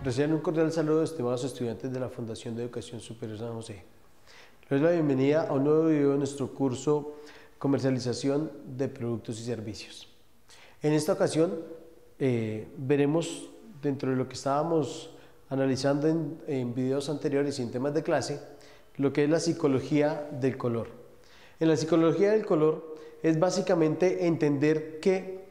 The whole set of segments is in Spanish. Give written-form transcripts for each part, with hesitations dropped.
Reciban un cordial saludo, estimados estudiantes de la Fundación de Educación Superior San José. Les doy la bienvenida a un nuevo video de nuestro curso Comercialización de Productos y Servicios. En esta ocasión veremos, dentro de lo que estábamos analizando en videos anteriores y en temas de clase, lo que es la psicología del color. En la psicología del color es básicamente entender que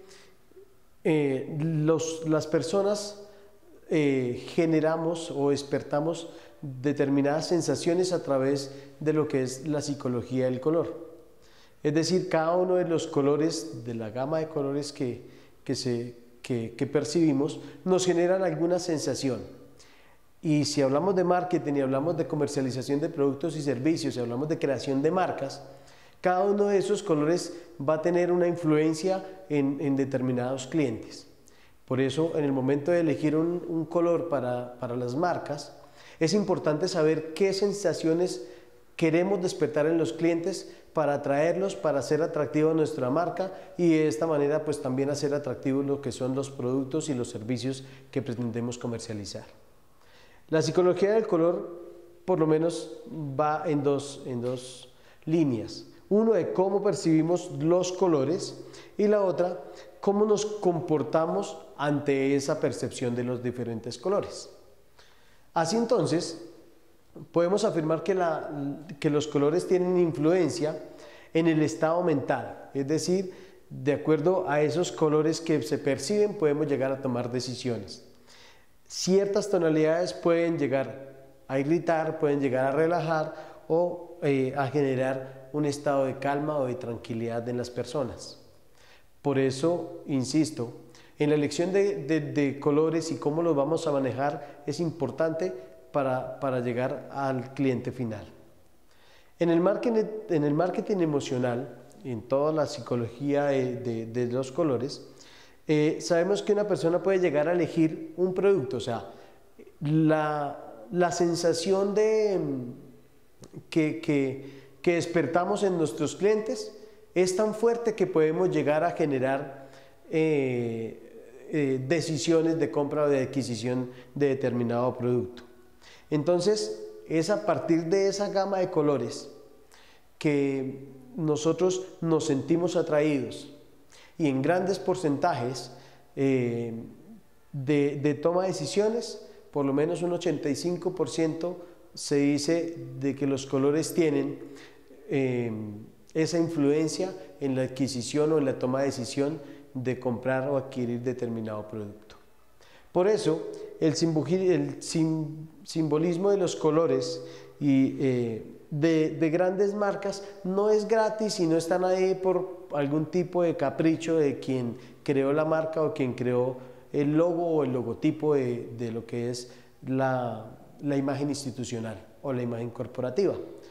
las personas generamos o despertamos determinadas sensaciones a través de lo que es la psicología del color. Es decir, cada uno de los colores, de la gama de colores que percibimos, nos generan alguna sensación. Y si hablamos de marketing y hablamos de comercialización de productos y servicios, y hablamos de creación de marcas, cada uno de esos colores va a tener una influencia en determinados clientes. Por eso, en el momento de elegir un color para las marcas, es importante saber qué sensaciones queremos despertar en los clientes para atraerlos, para hacer atractiva nuestra marca y de esta manera pues también hacer atractivos lo que son los productos y los servicios que pretendemos comercializar. La psicología del color por lo menos va en dos líneas. Uno de cómo percibimos los colores y la otra, cómo nos comportamos ante esa percepción de los diferentes colores. Así entonces, podemos afirmar que los colores tienen influencia en el estado mental, es decir, de acuerdo a esos colores que se perciben podemos llegar a tomar decisiones. Ciertas tonalidades pueden llegar a irritar, pueden llegar a relajar o a generar un estado de calma o de tranquilidad en las personas. Por eso, insisto, en la elección de colores y cómo los vamos a manejar es importante para llegar al cliente final. En el marketing emocional, en toda la psicología de los colores, sabemos que una persona puede llegar a elegir un producto, o sea, la sensación que despertamos en nuestros clientes es tan fuerte que podemos llegar a generar decisiones de compra o de adquisición de determinado producto. Entonces, es a partir de esa gama de colores que nosotros nos sentimos atraídos y en grandes porcentajes de toma de decisiones, por lo menos un 85% se dice de que los colores tienen esa influencia en la adquisición o en la toma de decisión de comprar o adquirir determinado producto. Por eso, el simbolismo de los colores y de grandes marcas no es gratis y no están ahí por algún tipo de capricho de quien creó la marca o quien creó el logo o el logotipo de lo que es la imagen institucional o la imagen corporativa.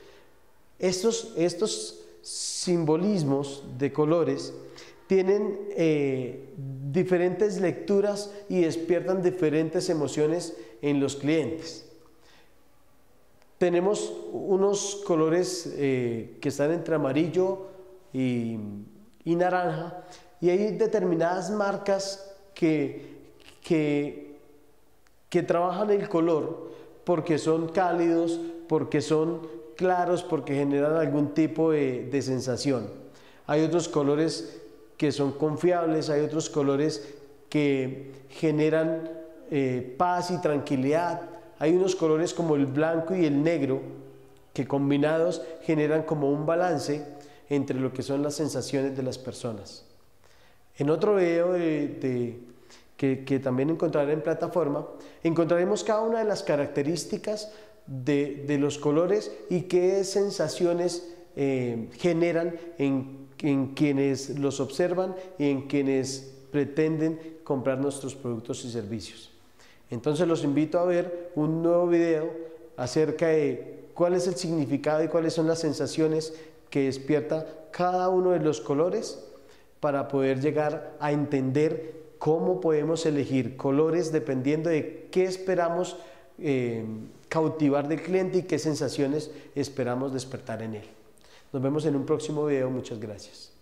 Estos simbolismos de colores tienen diferentes lecturas y despiertan diferentes emociones en los clientes. Tenemos unos colores que están entre amarillo y naranja y hay determinadas marcas que trabajan el color porque son cálidos, porque son claros, porque generan algún tipo de sensación. Hay otros colores que son confiables, hay otros colores que generan paz y tranquilidad. Hay unos colores como el blanco y el negro que combinados generan como un balance entre lo que son las sensaciones de las personas. En otro video que también encontraré en plataforma, encontraremos cada una de las características de los colores y qué sensaciones generan en quienes los observan y en quienes pretenden comprar nuestros productos y servicios. Entonces los invito a ver un nuevo video acerca de cuál es el significado y cuáles son las sensaciones que despierta cada uno de los colores para poder llegar a entender cómo podemos elegir colores dependiendo de qué esperamos cautivar del cliente y qué sensaciones esperamos despertar en él. Nos vemos en un próximo video. Muchas gracias.